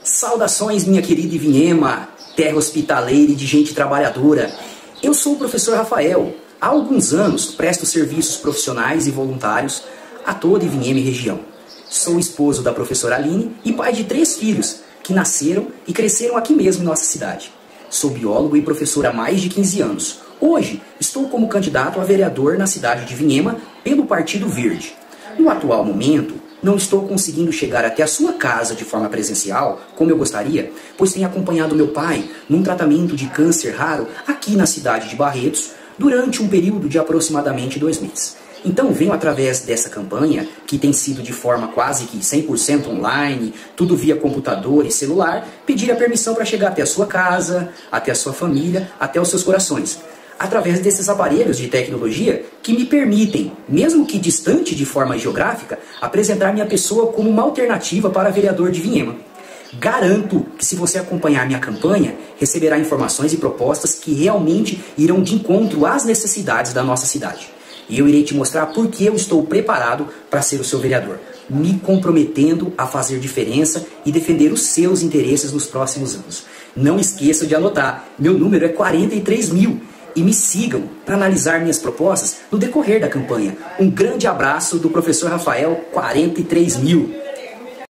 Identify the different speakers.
Speaker 1: Saudações, minha querida Ivinhema, terra hospitaleira e de gente trabalhadora. Eu sou o professor Rafael. Há alguns anos presto serviços profissionais e voluntários a toda Ivinhema e região. Sou esposo da professora Aline e pai de 3 filhos que nasceram e cresceram aqui mesmo em nossa cidade. Sou biólogo e professor há mais de 15 anos. Hoje estou como candidato a vereador na cidade de Ivinhema pelo Partido Verde. No atual momento, não estou conseguindo chegar até a sua casa de forma presencial, como eu gostaria, pois tenho acompanhado meu pai num tratamento de câncer raro aqui na cidade de Barretos durante um período de aproximadamente 2 meses. Então venho através dessa campanha, que tem sido de forma quase que 100% online, tudo via computador e celular, pedir a permissão para chegar até a sua casa, até a sua família, até os seus corações. Através desses aparelhos de tecnologia que me permitem, mesmo que distante de forma geográfica, apresentar minha pessoa como uma alternativa para vereador de Ivinhema. Garanto que se você acompanhar minha campanha, receberá informações e propostas que realmente irão de encontro às necessidades da nossa cidade. E eu irei te mostrar por que eu estou preparado para ser o seu vereador, me comprometendo a fazer diferença e defender os seus interesses nos próximos anos. Não esqueça de anotar, meu número é 43.000. E me sigam para analisar minhas propostas no decorrer da campanha. Um grande abraço do professor Rafael 43.000.